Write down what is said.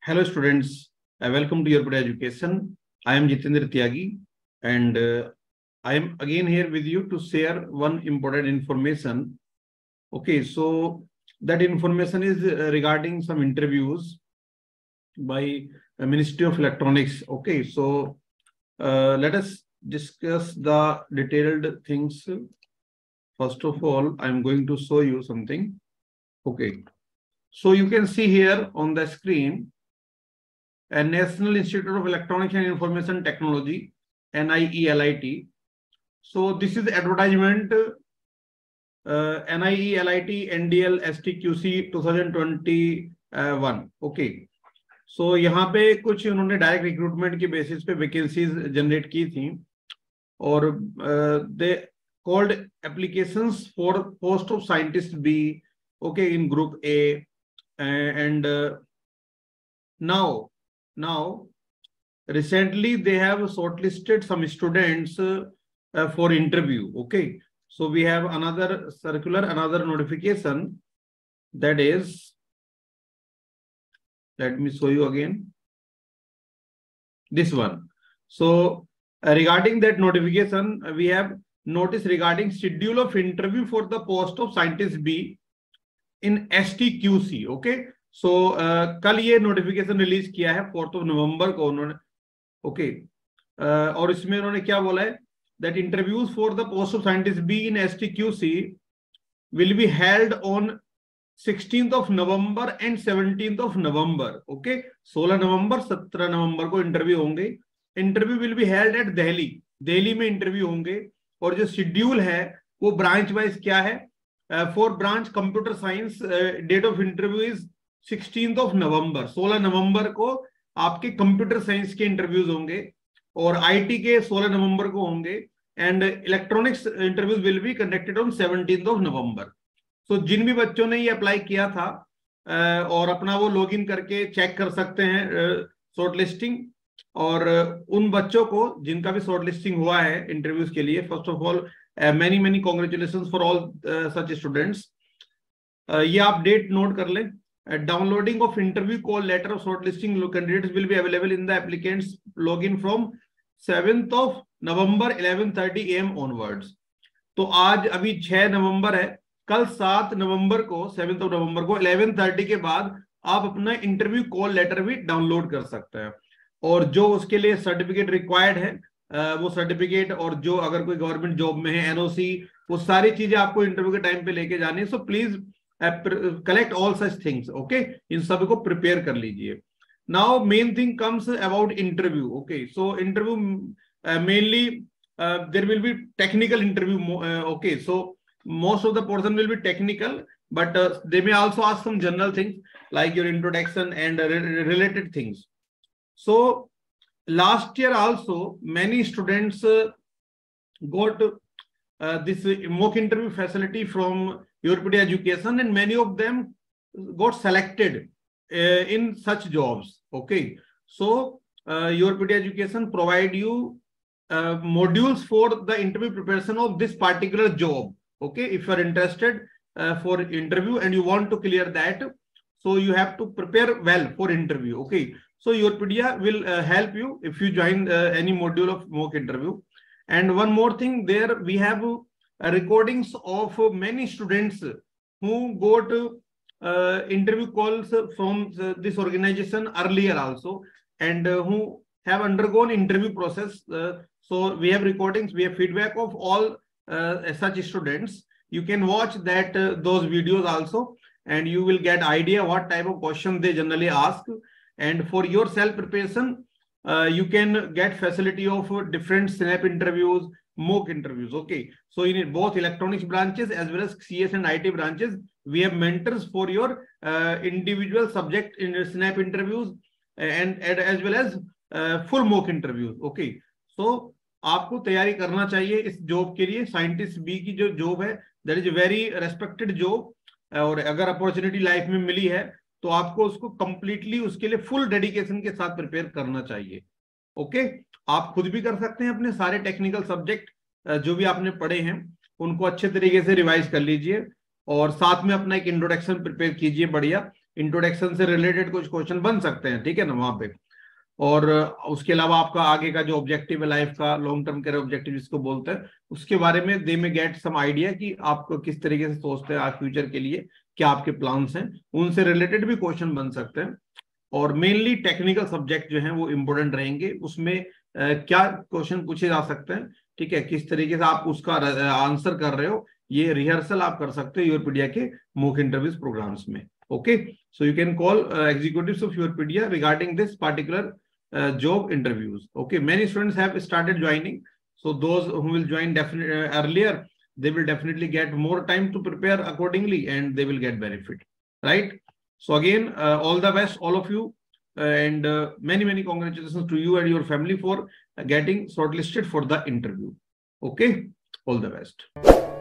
Hello students, welcome to Europedia Education. I am Jitendra Tyagi and I am again here with you to share one important information. Okay, so that information is regarding some interviews by Ministry of Electronics. Okay, so let us discuss the detailed things. First of all, I am going to show you something. Okay, so you can see here on the screen a National Institute of Electronics and Information Technology, NIELIT. So this is the advertisement, NIELIT NDL STQC 2021. Okay. So यहाँ पे कुछ उन्होंने direct recruitment की basis पे vacancies generate की थी और they called applications for post of scientist B, okay, in group A and now recently they have shortlisted some students for interview. Okay, so we have another circular, another notification, that is, let me show you again, this one. So regarding that notification, we have notice regarding schedule of interview for the post of scientist B in STQC. Okay, so कल ये notification release किया है 4 नवंबर को उन्होंने. Okay, और इसमें उन्होंने क्या बोला है, that interviews for the post of scientist B in STQC will be held on 16 November and 17 November. Okay, 16 November 17 November को इंटरव्यू होंगे. Interview will be held at Delhi में इंटरव्यू होंगे. और जो शेड्यूल है वो ब्रांच वाइज क्या है, for branch computer science date of interview is 16 November. 16 November को आपके कंप्यूटर साइंस के इंटरव्यूज होंगे और आईटी के 16 नवंबर को होंगे and electronics interviews will be conducted on 17 November. So जिन भी बच्चों ने ये अप्लाई किया था और अपना वो लॉगिन करके चेक कर सकते हैं शॉर्ट लिस्टिंग, और उन बच्चों को जिनका भी शॉर्ट लिस्टिंग हुआ है इंटरव्यूज के लिए, first of all many congratulation for all such students. ये आप डेट नोट कर लें. Downloading of interview call letter of shortlisting candidates will be available in the applicant's login from 7th of November 11:30 AM onwards. तो आज अभी 6 नवंबर है, कल 7 नवंबर को 7th of नवंबर को 11:30 के बाद आप अपना इंटरव्यू कॉल लेटर भी डाउनलोड कर सकते हैं. और जो उसके लिए सर्टिफिकेट रिक्वायर्ड है वो सर्टिफिकेट, और जो अगर कोई गवर्नमेंट जॉब में है NOC, वो सारी चीजें आपको इंटरव्यू के टाइम पे लेके जानी है. So please collect all such things. Okay, इन सब को प्रिपेयर कर लीजिए. Now main thing comes about interview. Okay, so interview mainly there will be technical interview. Okay, so most of the portion will be technical, but they may also ask some general things like your introduction and related things. So last year also many students got this mock interview facility from Europedia Education, and many of them got selected in such jobs. Okay, so Europedia Education provide you modules for the interview preparation of this particular job. Okay, if you are interested for interview and you want to clear that, so you have to prepare well for interview. Okay, so Europedia will help you if you join any module of mock interview. And one more thing, there we have recordings of many students who got interview calls from this organization earlier also, and who have undergone interview process. So we have recordings, we have feedback of all such students. You can watch that those videos also, and you will get idea what type of questions they generally ask. And for your self preparation, you can get facility of different snap interviews, mock interviews. Okay, so in both electronics branches as well as CS and IT branches, we have mentors for your individual subject in snap interviews and as well as full mock interviews. Okay, so आपको तैयारी करना चाहिए इस job के लिए. Scientist B की जो job है, that is very respected job, और अगर अपॉर्चुनिटी लाइफ में मिली है तो आपको उसको कंप्लीटली उसके लिए फुल डेडिकेशन के साथ प्रिपेयर करना चाहिए. ओके, आप खुद भी कर सकते हैं. अपने सारे टेक्निकल सब्जेक्ट जो भी आपने पढ़े हैं उनको अच्छे तरीके से रिवाइज कर लीजिए और साथ में अपना एक इंट्रोडक्शन प्रिपेयर कीजिए बढ़िया. इंट्रोडक्शन से रिलेटेड कुछ क्वेश्चन बन सकते हैं, ठीक है ना वहां पे। और उसके अलावा आपका आगे का जो ऑब्जेक्टिव है लाइफ का, लॉन्ग टर्म कैरियर ऑब्जेक्टिव जिसको बोलते हैं, उसके बारे में दे में गेट सम आइडिया कि आप किस तरीके से सोचते हैं आज फ्यूचर के लिए, क्या आपके प्लान्स हैं, उनसे रिलेटेड भी क्वेश्चन बन सकते हैं। और मेनली टेक्निकल सब्जेक्ट जो है वो इंपोर्टेंट रहेंगे, उसमें क्या क्वेश्चन पूछे जा सकते हैं, ठीक है, किस तरीके से आप उसका आंसर कर रहे हो, ये रिहर्सल आप कर सकते हो योरपीडिया के मॉक इंटरव्यूज प्रोग्राम्स में। Okay, so you can call executives of Yourpedia regarding this particular job interviews. Okay, many students have started joining, so those who will join definitely earlier, they will definitely get more time to prepare accordingly and they will get benefit, right? So again, all the best all of you, and many congratulations to you and your family for getting shortlisted for the interview. Okay, all the best.